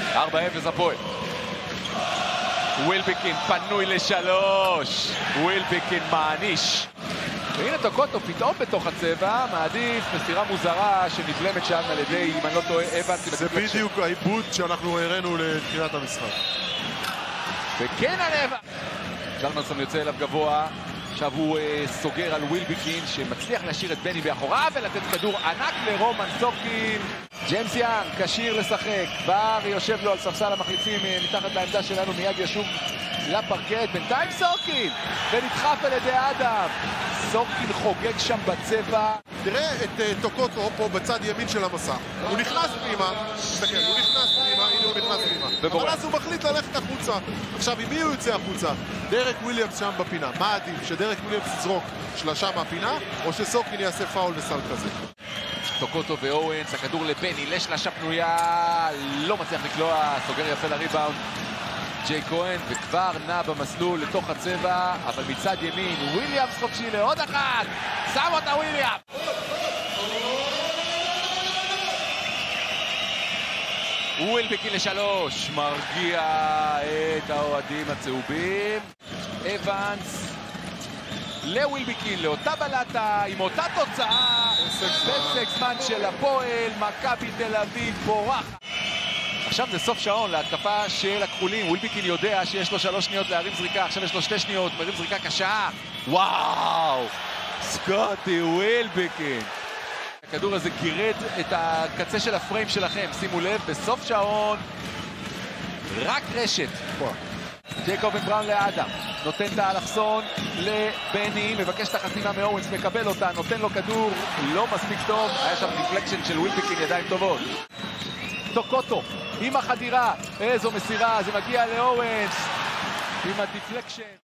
4-0 הפועל. ווילבקין פנוי לשלוש. ווילבקין מעניש. והנה טוקוטו פתאום בתוך הצבע, מעדיף מסירה מוזרה שנבלמת שם על ידי, אם אני לא טועה, אבנס. זה בדיוק העיבוד שאנחנו הראינו לתחילת המשחק. וכן הלב! ג'רנלסון יוצא אליו גבוה, עכשיו הוא סוגר על ווילבקין שמצליח להשאיר את בני באחוריו ולתת כדור ענק לרומן סורקין. ג'יימס יאנג כשיר לשחק, כבר יושב לו על ספסל המחליפים מתחת לעמדה שלנו, מיד ישוב לפרקט. בינתיים סורקין ונדחף על ידי אדם. סורקין חוגג שם בצבע. תראה את טוקוטו פה בצד ימין של המסע, הוא נכנס פנימה, תסתכל, הוא נכנס פנימה, הנה הוא נכנס פנימה, אבל אז הוא מחליט ללכת החוצה. עכשיו עם מי הוא יוצא החוצה? דרק וויליאמס שם בפינה. מה עדיף, שדרק וויליאמס יזרוק שלשה מהפינה או שסורקין יעשה פאול לסל כזה? טוקוטו ואורנס, הכדור לבני לשלשה פנויה, לא מצליח לקלוע, סוגר יפה לריבאונד ג'יי כהן, וכבר נע במסלול לתוך הצבע, אבל מצד ימין וויליאמס חופשי לעוד אחת, שם אותה וויליאמס. ווילבקין לשלוש, מרגיע את האוהדים הצהובים. אבנס לווילבקין, לאותה בלטה, עם אותה תוצאה. פסק זמן של הפועל, מכבי תל אביב בורחת. עכשיו זה סוף שעון להתקפה של הכחולים. ווילבקין יודע שיש לו 3 שניות להרים זריקה, עכשיו יש לו 2 שניות, מרים זריקה קשה. וואו! סקוטי ווילבקין. הכדור הזה גירד את הקצה של הפריים שלכם, שימו לב, בסוף שעון רק רשת. ג'ייקובן בראון לאדם, נותן את האלכסון לבני, מבקש את החסימה מאורנס, מקבל אותה, נותן לו כדור, לא מספיק טוב, היה שם דיפלקשן של ווילבקין, ידיים טובות. טוקוטו עם החדירה, איזו מסירה, זה מגיע לאורנס עם הדיפלקשן.